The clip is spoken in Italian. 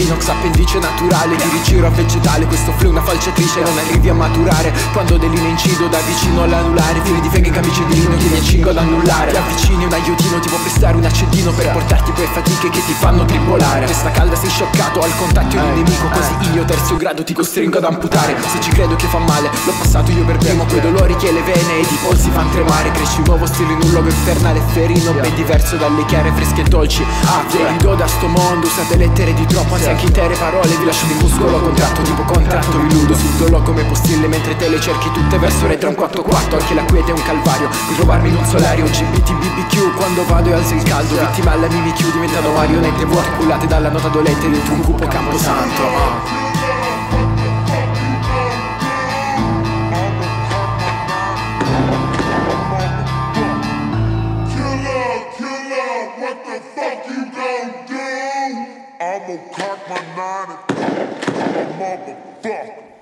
inox, appendice naturale, di rigiro a vegetale. Questo flow è una falciatrice, non arrivi a maturare. Quando dell'ine incido da vicino all'anulare, fili di feghe, camicie di lino che mi accingo ad annullare. Ti avvicini un aiutino, ti può prestare un accendino per portarti quelle fatiche che ti fanno tribolare. Questa calda sei scioccato al contatto di un nemico, così io terzo grado ti costringo ad amputare. Se ci credo che fa male, l'ho passato io per primo, quei dolori che le vene ed i polsi fan tremare. Cresci un nuovo stile in un logo infernale ferino, ben diverso dalle chiare, fresche e dolci. Venido da sto mondo, usate lettere di troppo, anzi anche intere parole. Vi lascio di muscolo a contratto, tipo contratto vi nudo sul dolo come postille, mentre te le cerchi tutte verso retro un 4-4. Anche la quiete è un calvario, puoi trovarmi in un solario GBT BBQ, quando vado e alzo il caldo. Vittima alla MimiQ, diventano marionette vuote cullate dalla nota dolente dentro un cupo camposanto. I'ma cock my 9 and I'm a motherfucker.